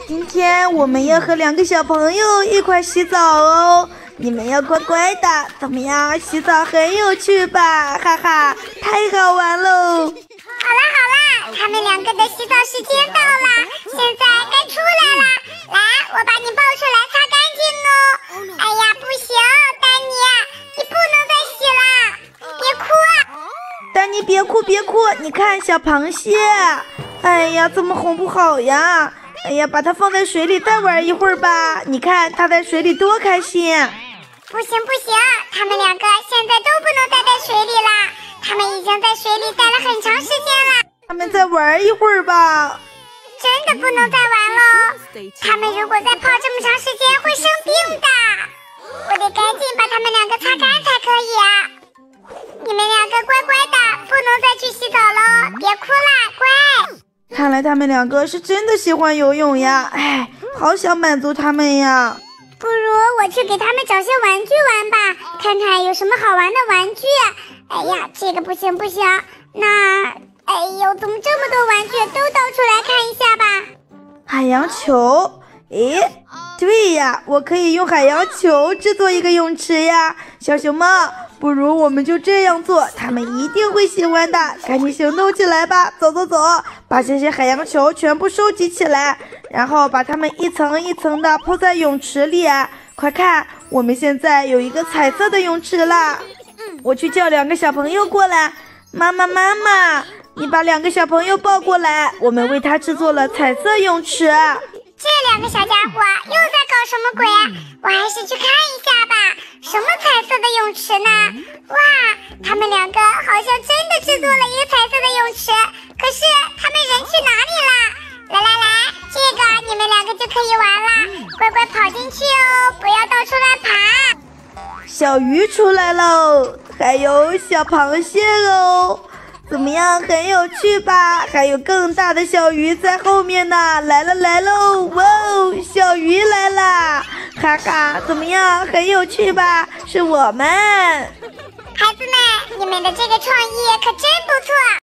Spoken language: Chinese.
今天我们要和2个小朋友一块洗澡哦，你们要乖乖的，怎么样？洗澡很有趣吧？哈哈，太好玩喽！ 好啦，他们2个的洗澡时间到了，现在该出来了。来，我把你抱出来，擦干净哦。哎呀，不行，丹尼，你不能再洗了，别哭啊！ 丹尼，别哭，你看小螃蟹，哎呀，怎么哄不好呀？哎呀，把它放在水里再玩一会儿吧，你看它在水里多开心。 不行，他们2个现在都不能待在水里啦，他们已经在水里待了很长时间了。 他们再玩一会儿吧。 真的不能再玩了，他们如果再泡这么长时间会生病的，我得赶紧把他们2个擦干才可以啊！你们2个乖乖的，不能再去洗澡了，别哭啦，乖！ 看来他们2个是真的喜欢游泳呀，哎，好想满足他们呀。 不如我去给他们找些玩具玩吧，看看有什么好玩的玩具。哎呀，这个不行，那哎呦，怎么这么多玩具，都倒出来看一下吧。 海洋球，诶，对呀，我可以用海洋球制作一个泳池呀。小熊们，不如我们就这样做，他们一定会喜欢的。赶紧行动起来吧，走，把这些海洋球全部收集起来，然后把它们一层一层的铺在泳池里。快看，我们现在有一个彩色的泳池啦。我去叫2个小朋友过来。妈妈，你把2个小朋友抱过来，我们为他制作了彩色泳池。 这2个小家伙又在搞什么鬼？我还是去看一下吧。什么彩色的泳池呢？哇，他们2个好像真的制作了一个彩色的泳池，可是他们人去哪里了？来，这个你们2个就可以玩啦，乖乖跑进去哦，不要到处乱爬。 小鱼出来喽，还有小螃蟹哦，怎么样，很有趣吧？还有更大的小鱼在后面呢，来喽！哇哦，小鱼来啦，哈哈，怎么样，很有趣吧？是我们。 孩子们，你们的这个创意可真不错。